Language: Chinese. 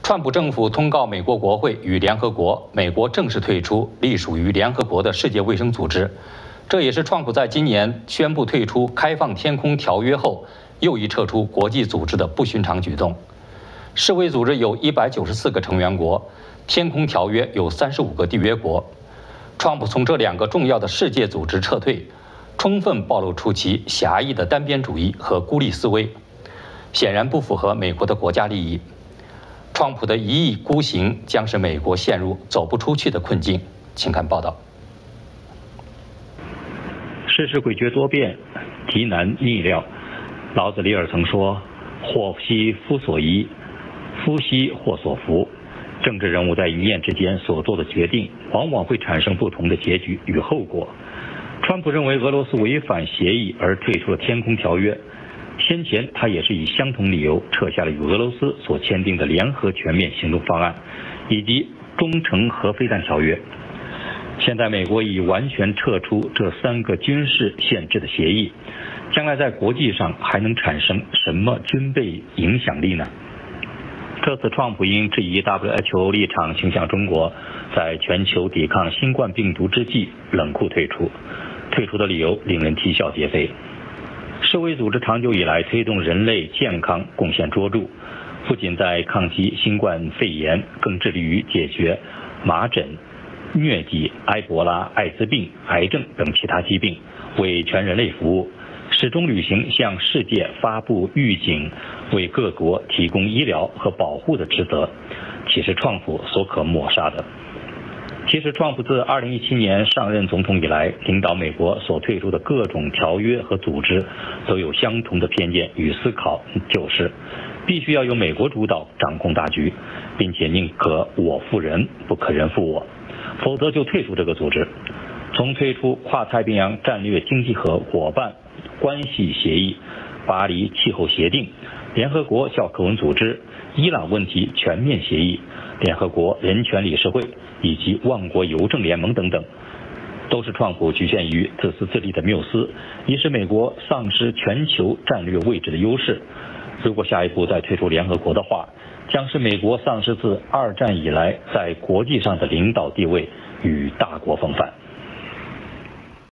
川普政府通告美国国会与联合国，美国正式退出隶属于联合国的世界卫生组织。这也是川普在今年宣布退出开放天空条约后，又一撤出国际组织的不寻常举动。世卫组织有194个成员国，天空条约有35个缔约国。川普从这2个重要的世界组织撤退，充分暴露出其狭义的单边主义和孤立思维，显然不符合美国的国家利益。川普的一意孤行将使美国陷入走不出去的困境。请看报道。 世事诡谲多变，极难逆料。老子里尔曾说：“祸兮夫所依，夫兮祸所伏。”政治人物在一念之间所做的决定，往往会产生不同的结局与后果。川普认为俄罗斯违反协议而退出了天空条约，先前他也是以相同理由撤下了与俄罗斯所签订的联合全面行动方案，以及中程核飞弹条约。现在美国已完全撤出这3个军事限制的协议，将来在国际上还能产生什么军备影响力呢？这次川普因质疑 WHO 立场倾向中国，在全球抵抗新冠病毒之际冷酷退出，退出的理由令人啼笑皆非。世卫组织长久以来推动人类健康贡献卓著，不仅在抗击新冠肺炎，更致力于解决麻疹、疟疾、埃博拉、艾滋病、癌症等其他疾病，为全人类服务，始终履行向世界发布预警、为各国提供医疗和保护的职责，岂是川普所可抹杀的？其实，川普自2017年上任总统以来，领导美国所退出的各种条约和组织，都有相同的偏见与思考，就是必须要由美国主导掌控大局，并且宁可我负人，不可人负我，否则就退出这个组织。从退出跨太平洋战略经济和伙伴关系协议、巴黎气候协定、联合国教科文组织、伊朗问题全面协议、联合国人权理事会以及万国邮政联盟等等，都是川普局限于自私自利的缪斯，以使美国丧失全球战略位置的优势。如果下一步再退出联合国的话，将使美国丧失自2战以来在国际上的领导地位与大国风范。